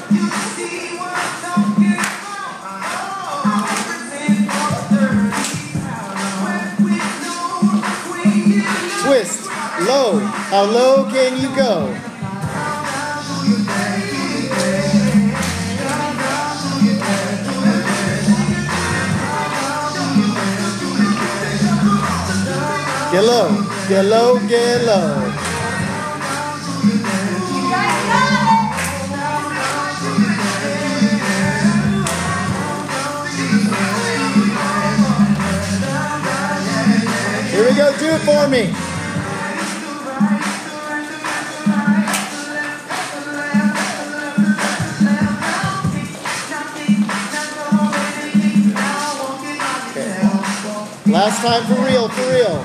Twist. Low. How low can you go? Get low. Get low. Get low. Here we go. Do it for me. Last time for real, for real.